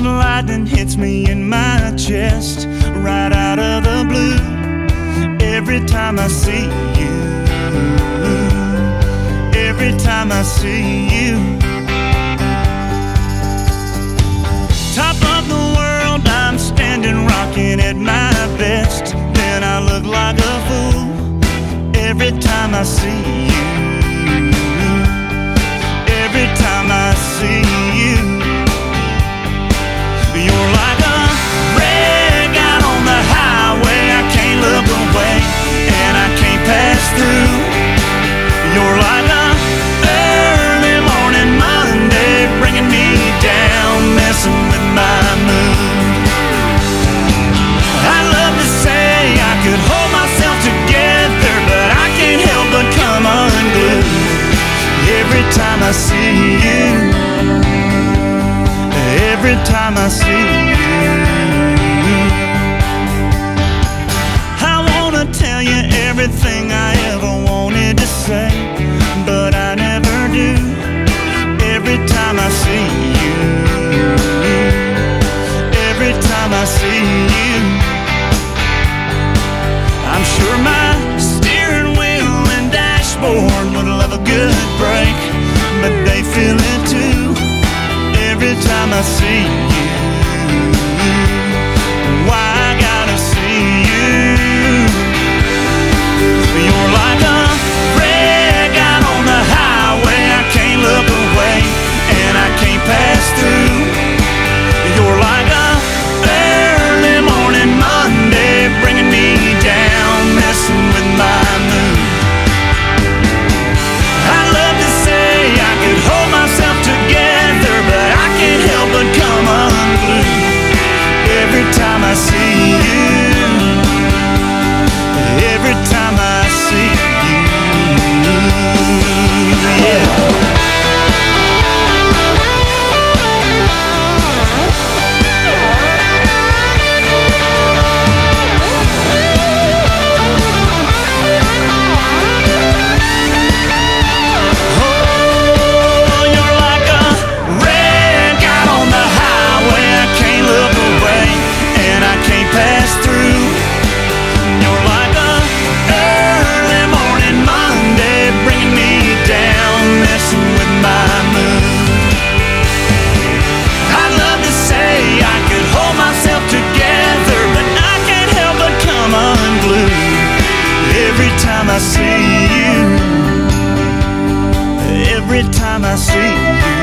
lightning hits me in my chest, right out of the blue. Every time I see you, every time I see you. Top of the world, I'm standing rocking at my best. Then I look like a fool every time I see you, every time I see you. You're like a wreck out on the highway. I can't look away and I can't pass through. You're like a early morning Monday, bringing me down, messing with my mood. I love to say I could hold myself together, but I can't help but come unglued every time I see you, every time I see you. I wanna tell you everything I ever wanted to say, but I never do. Every time I see you, every time I see you. I'm sure my steering wheel and dashboard would love a good break, but they feel it too every time I see you. Why I gotta see you? You're like a wreck out on the highway. I can't look away and I can't pass through. You're like a early morning Monday, bringing me down, messing with my mood. I love to say I could hold myself together, but I can't help but come unglued every time I see you, every time I see you. Yeah. Pass through. You're like a early morning Monday, bringing me down, messing with my mood. I'd love to say I could hold myself together, but I can't help but come unglued every time I see you, every time I see you.